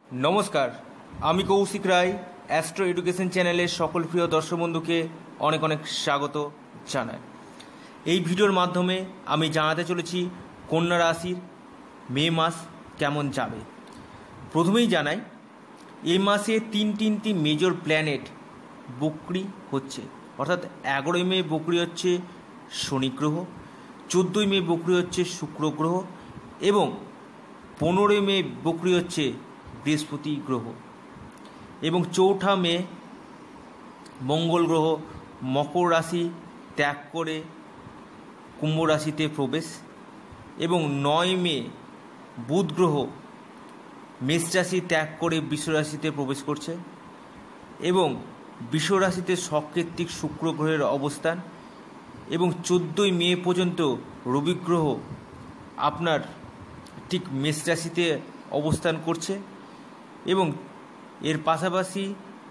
नमस्कार आमी Kaushik Roy astro education channel सकल प्रिय दर्शक बंधु के अनेक अनेक स्वागत जानाई। এই ভিডিওর মাধ্যমে আমি জানাতে চলেছি কন্যা রাশির মে মাস কেমন যাবে। প্রথমেই জানাই এই মাসে তিনটি মেজর প্ল্যানেট বক্রি হচ্ছে, অর্থাৎ 11ই মে বক্রি হচ্ছে শনি গ্রহ, 14ই মে বক্রি হচ্ছে শুক্র গ্রহ এবং 15ই মে বক্রি হচ্ছে বৃহস্পতি গ্রহ এবং 4 মে মঙ্গল গ্রহ মকর রাশি ত্যাগ করে কুম্ভ রাশিতে প্রবেশ এবং 9 মে বুধ গ্রহ মেষ রাশি ত্যাগ করে বৃষ রাশিতে প্রবেশ করছে এবং বৃষ রাশিতে সকেত্রিক শুক্র গ্রহের অবস্থান এবং 14ই মে পর্যন্ত রবি গ্রহ আপনার ঠিক মেষ রাশিতে অবস্থান করছে এবং এর পাশাপাশি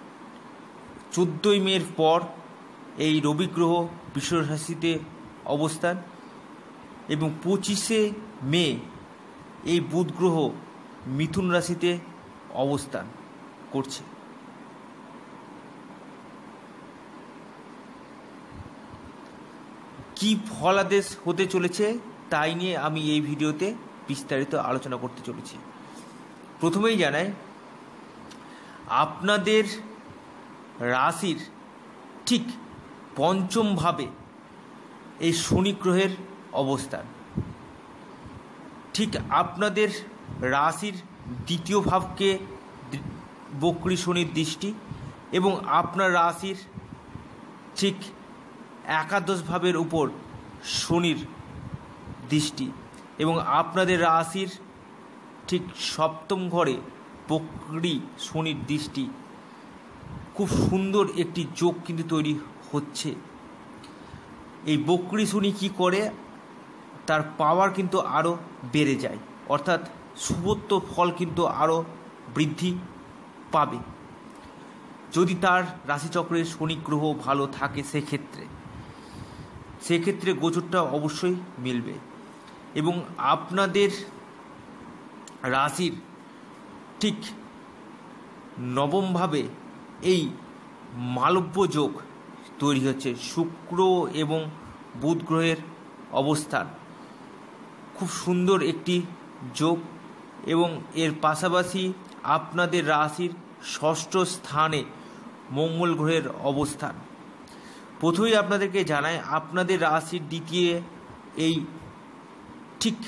14ই মের পর এই রবি গ্রহ বৃষ রাশিতে অবস্থান এবং 25শে মে এই বুধ গ্রহ মিথুন রাশিতে অবস্থান করছে। কি ফলাদেশ হতে চলেছে তাই নিয়ে আমি এই ভিডিওতে বিস্তারিত আলোচনা করতে চলেছি। প্রথমেই জানাই আপনাদের রাশির ঠিক পঞ্চম ভাবে এই শনি গ্রহের অবস্থান, ঠিক আপনাদের রাশির দ্বিতীয় ভাবকে বক্রী শনির দৃষ্টি এবং আপনার রাশির ঠিক একাদশ ভাবের উপর শনির দৃষ্টি এবং আপনাদের রাশির ঠিক সপ্তম ঘরে বক্রী শনির দৃষ্টি। খুব সুন্দর একটি যোগ কিন্তু তৈরি হচ্ছে। এই বক্রী শনি কী করে, তার পাওয়ার কিন্তু আরও বেড়ে যায়, অর্থাৎ শুভত্ব ফল কিন্তু আরও বৃদ্ধি পাবে যদি তার রাশিচক্রের শনি গ্রহ ভালো থাকে। সেক্ষেত্রে গোচরটা অবশ্যই মিলবে এবং আপনাদের রাশির ঠিক নবমভাবে এই মালব্য যোগ তৈরি হচ্ছে। শুক্র এবং বুধ গ্রহের অবস্থান খুব সুন্দর একটি যোগ এবং এর পাশাপাশি আপনাদের রাশির ষষ্ঠ স্থানে মঙ্গল গ্রহের অবস্থান। প্রথমেই আপনাদেরকে জানাই আপনাদের রাশির দ্বিতীয় এই ঠিক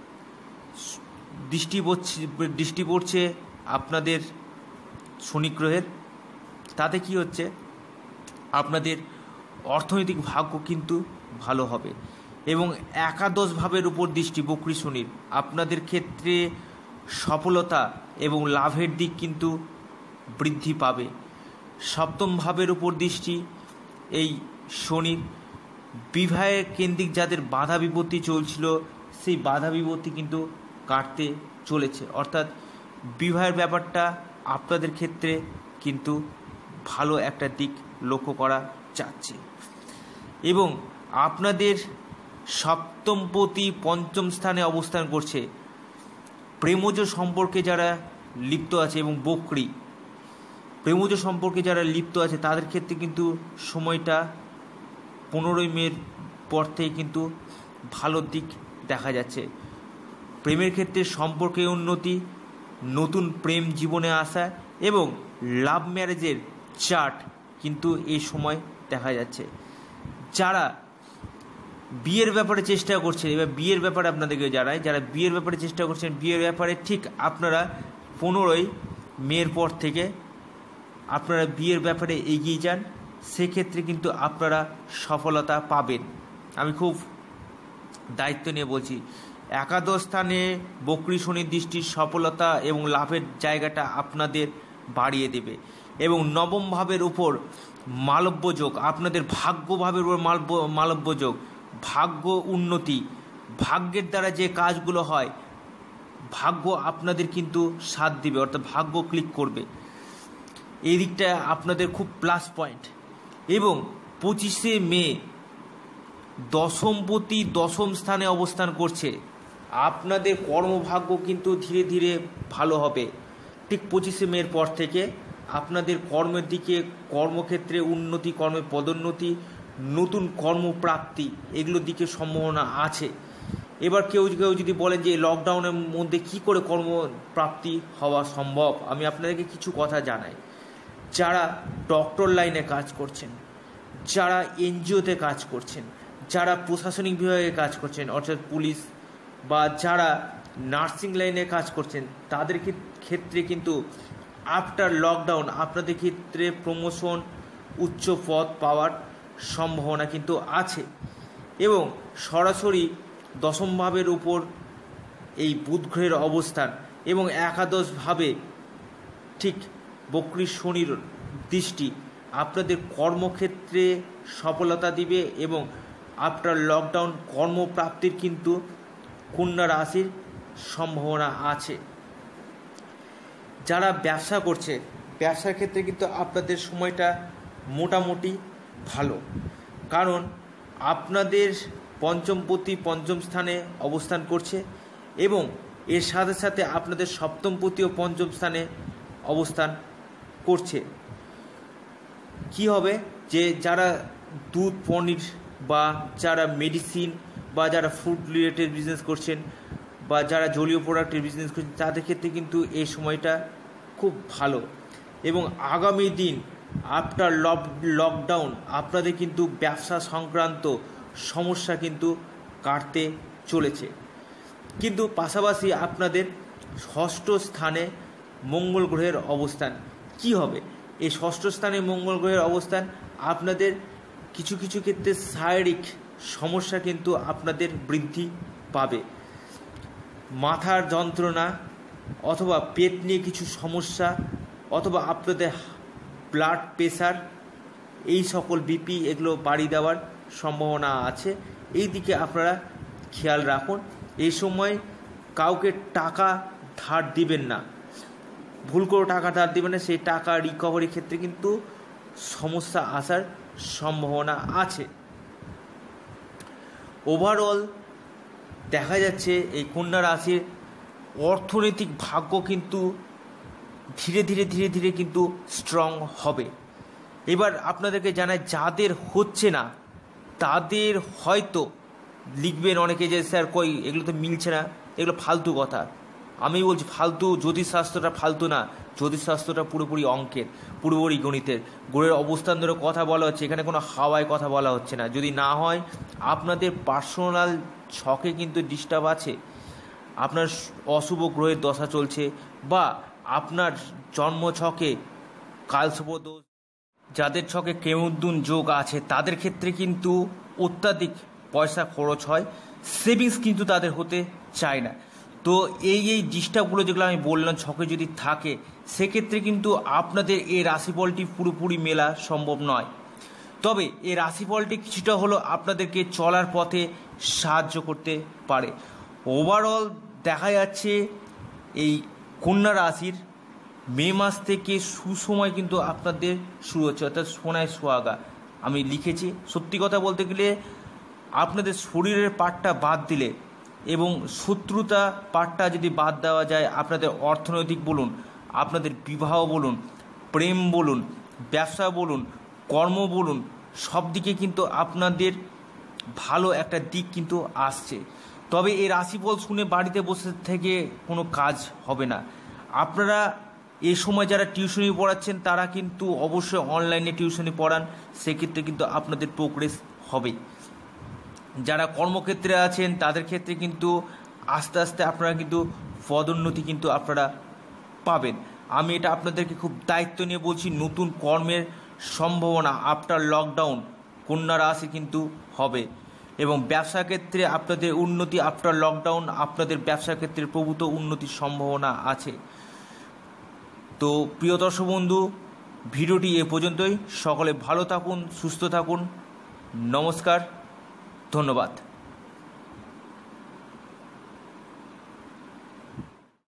দৃষ্টি পড়ছে আপনাদের শনি গ্রহের। তাতে কি হচ্ছে, আপনাদের অর্থনৈতিক ভাগ্য কিন্তু ভালো হবে এবং একাদশ ভাবের উপর দৃষ্টি বক্রী শনির আপনাদের ক্ষেত্রে সফলতা এবং লাভের দিক কিন্তু বৃদ্ধি পাবে। সপ্তম ভাবের উপর দৃষ্টি এই শনির বিবাহের কেন্দ্রিক যাদের বাধা বিপত্তি চলছিল সেই বাধা বিপত্তি কিন্তু কাটতে চলেছে, অর্থাৎ বিবাহের ব্যাপারটা আপনাদের ক্ষেত্রে কিন্তু ভালো একটা দিক লক্ষ্য করা যাচ্ছে এবং আপনাদের সপ্তমপতি পঞ্চম স্থানে অবস্থান করছে। প্রেমজ সম্পর্কে যারা লিপ্ত আছে এবং বক্রী প্রেমজ সম্পর্কে যারা লিপ্ত আছে তাদের ক্ষেত্রে কিন্তু সময়টা 15ই মের পর থেকে কিন্তু ভালো দিক দেখা যাচ্ছে। প্রেমের ক্ষেত্রে সম্পর্কে উন্নতি, নতুন প্রেম জীবনে আসা এবং লাভ ম্যারেজের চার্ট কিন্তু এই সময় দেখা যাচ্ছে। যারা বিয়ের ব্যাপারে চেষ্টা করছেন, এবার বিয়ের ব্যাপারে আপনাদেরকে জানাই, যারা বিয়ের ব্যাপারে চেষ্টা করছেন বিয়ের ব্যাপারে ঠিক আপনারা 15ই মের পর থেকে আপনারা বিয়ের ব্যাপারে এগিয়ে যান, সেক্ষেত্রে কিন্তু আপনারা সফলতা পাবেন। আমি খুব দায়িত্ব নিয়ে বলছি, একাদশ স্থানে বক্রী শনির দৃষ্টির সফলতা এবং লাভের জায়গাটা আপনাদের বাড়িয়ে দেবে এবং নবম ভাবের উপর মালব্য যোগ, আপনাদের ভাগ্য ভাবের উপর মালব্য যোগ, ভাগ্য উন্নতি, ভাগ্যের দ্বারা যে কাজগুলো হয় ভাগ্য আপনাদের কিন্তু সাথ দিবে, অর্থাৎ ভাগ্য ক্লিক করবে। এই দিকটা আপনাদের খুব প্লাস পয়েন্ট এবং 25শে মে দশমপতি দশম স্থানে অবস্থান করছে। আপনাদের কর্মভাগ্য কিন্তু ধীরে ধীরে ভালো হবে। ঠিক 25শে মের পর থেকে আপনাদের কর্মের দিকে, কর্মক্ষেত্রে উন্নতি, কর্মের পদোন্নতি, নতুন কর্মপ্রাপ্তি এগুলোর দিকে সম্ভাবনা আছে। এবার কেউ যদি বলেন যে লকডাউনের মধ্যে কি করে কর্মপ্রাপ্তি হওয়া সম্ভব, আমি আপনাদেরকে কিছু কথা জানাই। যারা ডক্টর লাইনে কাজ করছেন, যারা এনজিওতে কাজ করছেন, যারা প্রশাসনিক বিভাগে কাজ করছেন অর্থাৎ পুলিশ, বা যারা নার্সিং লাইনে কাজ করছেন, তাদের ক্ষেত্রে কিন্তু আফটার লকডাউন আপনাদের ক্ষেত্রে প্রমোশন, উচ্চ পদ পাওয়ার সম্ভাবনা কিন্তু আছে। এবং সরাসরি দশম ভাবের উপর এই বুধ গ্রহের অবস্থান এবং একাদশভাবে ঠিক বক্রী শনির দৃষ্টি আপনাদের কর্মক্ষেত্রে সফলতা দিবে এবং আফটার লকডাউন কর্মপ্রাপ্তির কিন্তু কন্যা রাশির সম্ভাবনা আছে। যারা ব্যবসা করছে, ব্যবসার ক্ষেত্রে কিন্তু আপনাদের সময়টা মোটামুটি ভালো, কারণ আপনাদের পঞ্চমপতি পঞ্চম স্থানে অবস্থান করছে এবং এর সাথে সাথে আপনাদের সপ্তমপতি ও পঞ্চম স্থানে অবস্থান করছে। কি হবে যে যারা দুধ, পনির বা যারা মেডিসিন বা যারা ফুড রিলেটেড বিজনেস করছেন বা যারা জলীয় প্রোডাক্টের বিজনেস করছেন, তাদের ক্ষেত্রে কিন্তু এই সময়টা খুব ভালো। এবং আগামী দিন আফটার লকডাউন আপনাদের কিন্তু ব্যবসা সংক্রান্ত সমস্যা কিন্তু কাটতে চলেছে। কিন্তু পাশাপাশি আপনাদের ষষ্ঠ স্থানে মঙ্গল গ্রহের অবস্থান কি হবে? এই ষষ্ঠ স্থানে মঙ্গল গ্রহের অবস্থান আপনাদের কিছু কিছু ক্ষেত্রে শারীরিক সমস্যা কিন্তু আপনাদের বৃদ্ধি পাবে। মাথার যন্ত্রণা অথবা পেট নিয়ে কিছু সমস্যা অথবা আপনাদের ব্লাড প্রেশার, এই সকল বিপি এগুলো বাড়িয়ে দেওয়ার সম্ভাবনা আছে। এই দিকে আপনারা খেয়াল রাখুন। এই সময় কাউকে টাকা ধার দিবেন না, ভুল করে টাকা ধার দিবেন না, সেই টাকা রিকভারির ক্ষেত্রে কিন্তু সমস্যা আসার সম্ভাবনা আছে। ওভারঅল দেখা যাচ্ছে এই কন্যা রাশির অর্থনৈতিক ভাগ্য কিন্তু ধীরে ধীরে ধীরে ধীরে কিন্তু স্ট্রং হবে। এবার আপনাদেরকে জানাই, যাদের হচ্ছে না তাদের হয়তো লিখবেন অনেকে যে স্যার কই এগুলো তো মিলছে না, এগুলো ফালতু কথা। আমি বলছি ফালতু, জ্যোতিষশাস্ত্রটা ফালতু না, জ্যোতিষশাস্ত্রটা পুরোপুরি অঙ্কের, পুরোপুরি গণিতের। গ্রহের অবস্থান ধরে কথা বলা হচ্ছে, এখানে কোনো হাওয়ায় কথা বলা হচ্ছে না। যদি না হয় আপনাদের পার্সোনাল ছকে কিন্তু ডিস্টার্ব আছে, আপনার অশুভ গ্রহের দশা চলছে বা আপনার জন্ম ছকে কালশুভ দোষ, যাদের ছকে কেমুদ্দুন যোগ আছে তাদের ক্ষেত্রে কিন্তু অত্যাধিক পয়সা খরচ হয়, সেভিংস কিন্তু তাদের হতে চায় না। তো এই ডিস্টার্বগুলো যেগুলো আমি বললাম ছকে যদি থাকে, সেক্ষেত্রে কিন্তু আপনাদের এই রাশিফলটি পুরোপুরি মেলা সম্ভব নয়। তবে এই রাশিফলটি কিছুটা হলো আপনাদেরকে চলার পথে সাহায্য করতে পারে। ওভারঅল দেখা যাচ্ছে এই কন্যা রাশির মে মাস থেকে সুসময় কিন্তু আপনাদের শুরু হচ্ছে, অর্থাৎ সোনায় সোহাগা। আমি লিখেছি, সত্যি কথা বলতে গেলে আপনাদের শরীরের পার্টটা বাদ দিলে এবং শত্রুতা পার্টটা যদি বাদ দেওয়া যায়, আপনাদের অর্থনৈতিক বলুন, আপনাদের বিবাহ বলুন, প্রেম বলুন, ব্যবসা বলুন, কর্ম বলুন, সব দিকে কিন্তু আপনাদের ভালো একটা দিক কিন্তু আসছে। তবে এই রাশিফল শুনে বাড়িতে বসে থেকে কোনো কাজ হবে না। আপনারা এই সময় যারা টিউশনি পড়াচ্ছেন তারা কিন্তু অবশ্যই অনলাইনে টিউশনি পড়ান, সেক্ষেত্রে কিন্তু আপনাদের প্রোগ্রেস হবে। যারা কর্মক্ষেত্রে আছেন তাদের ক্ষেত্রে কিন্তু আস্তে আস্তে আপনারা কিন্তু পদোন্নতি কিন্তু আপনারা পাবেন। আমি এটা আপনাদেরকে খুব দায়িত্ব নিয়ে বলছি, নতুন কর্মের সম্ভাবনা আফটার লকডাউন কন্যা রাশি কিন্তু হবে এবং ব্যবসা ক্ষেত্রে আপনাদের উন্নতি আফটার লকডাউন, আপনাদের ব্যবসা ক্ষেত্রে প্রভূত উন্নতির সম্ভাবনা আছে। তো প্রিয় দর্শক বন্ধু, ভিডিওটি এ পর্যন্তই। সকলে ভালো থাকুন, সুস্থ থাকুন। নমস্কার, ধন্যবাদ।